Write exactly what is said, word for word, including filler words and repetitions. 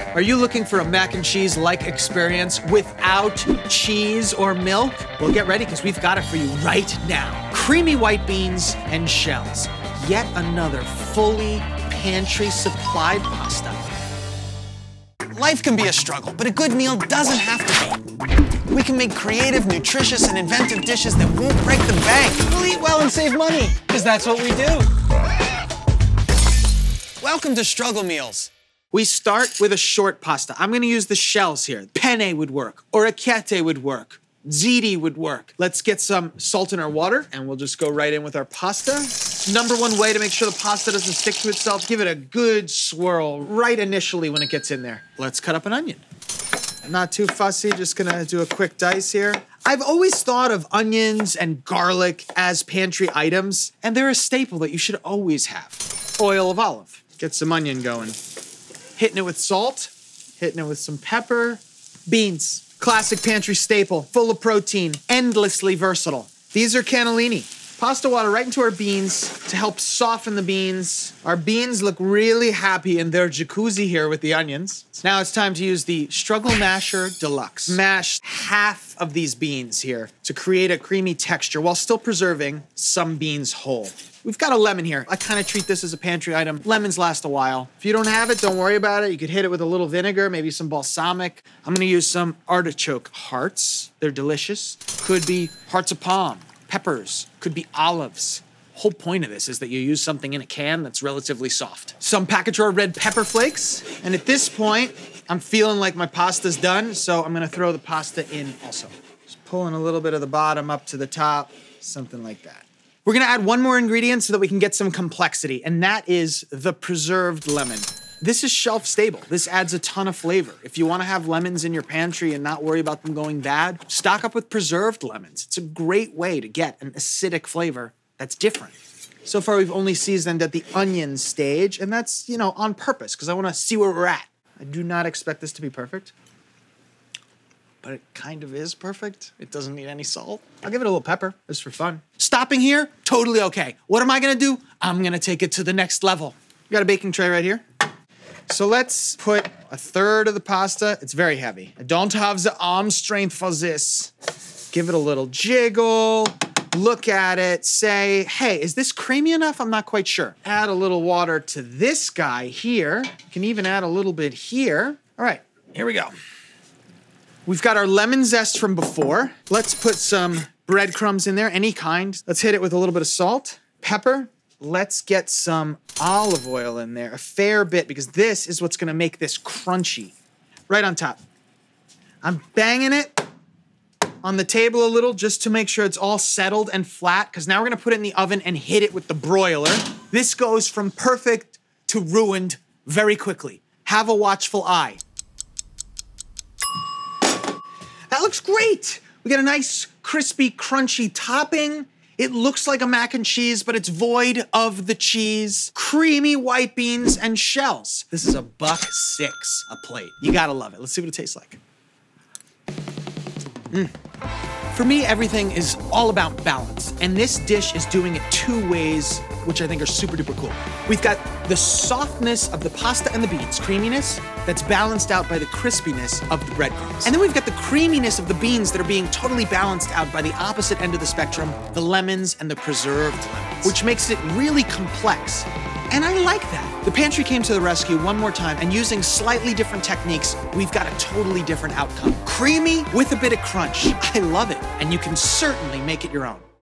Are you looking for a mac and cheese-like experience without cheese or milk? Well, get ready, because we've got it for you right now. Creamy white beans and shells. Yet another fully pantry-supplied pasta. Life can be a struggle, but a good meal doesn't have to be. We can make creative, nutritious, and inventive dishes that won't break the bank. We'll eat well and save money, because that's what we do. Welcome to Struggle Meals. We start with a short pasta. I'm gonna use the shells here. Penne would work, orecchiette would work, ziti would work. Let's get some salt in our water, and we'll just go right in with our pasta. Number one way to make sure the pasta doesn't stick to itself, give it a good swirl right initially when it gets in there. Let's cut up an onion. I'm not too fussy, just gonna do a quick dice here. I've always thought of onions and garlic as pantry items, and they're a staple that you should always have. Oil of olive. Get some onion going. Hitting it with salt, hitting it with some pepper. Beans, classic pantry staple, full of protein, endlessly versatile. These are cannellini. Pasta water right into our beans to help soften the beans. Our beans look really happy in their jacuzzi here with the onions. Now it's time to use the Struggle Masher Deluxe. Mash half of these beans here to create a creamy texture while still preserving some beans whole. We've got a lemon here. I kind of treat this as a pantry item. Lemons last a while. If you don't have it, don't worry about it. You could hit it with a little vinegar, maybe some balsamic. I'm gonna use some artichoke hearts. They're delicious. Could be hearts of palm, peppers, could be olives. Whole point of this is that you use something in a can that's relatively soft. Some Packager red pepper flakes. And at this point, I'm feeling like my pasta's done, so I'm gonna throw the pasta in also. Just pulling a little bit of the bottom up to the top, something like that. We're gonna add one more ingredient so that we can get some complexity, and that is the preserved lemon. This is shelf stable. This adds a ton of flavor. If you wanna have lemons in your pantry and not worry about them going bad, stock up with preserved lemons. It's a great way to get an acidic flavor that's different. So far, we've only seasoned at the onion stage, and that's, you know, on purpose, because I wanna see where we're at. I do not expect this to be perfect, but it kind of is perfect. It doesn't need any salt. I'll give it a little pepper, just for fun. Stopping here, totally okay. What am I gonna do? I'm gonna take it to the next level. We got a baking tray right here. So let's put a third of the pasta. It's very heavy. I don't have the arm strength for this. Give it a little jiggle, look at it, say, hey, is this creamy enough? I'm not quite sure. Add a little water to this guy here. You can even add a little bit here. All right, here we go. We've got our lemon zest from before. Let's put some breadcrumbs in there, any kind. Let's hit it with a little bit of salt, pepper. Let's get some olive oil in there, a fair bit, because this is what's gonna make this crunchy. Right on top. I'm banging it on the table a little just to make sure it's all settled and flat, because now we're gonna put it in the oven and hit it with the broiler. This goes from perfect to ruined very quickly. Have a watchful eye. That looks great. We got a nice, crispy, crunchy topping. It looks like a mac and cheese, but it's void of the cheese. Creamy white beans and shells. This is a buck six a plate. You gotta love it. Let's see what it tastes like. Mm. For me, everything is all about balance, and this dish is doing it two ways, which I think are super duper cool. We've got the softness of the pasta and the beans, creaminess, that's balanced out by the crispiness of the breadcrumbs. And then we've got the creaminess of the beans that are being totally balanced out by the opposite end of the spectrum, the lemons and the preserved lemons, which makes it really complex. And I like that. The pantry came to the rescue one more time, and using slightly different techniques, we've got a totally different outcome. Creamy with a bit of crunch. I love it, and you can certainly make it your own.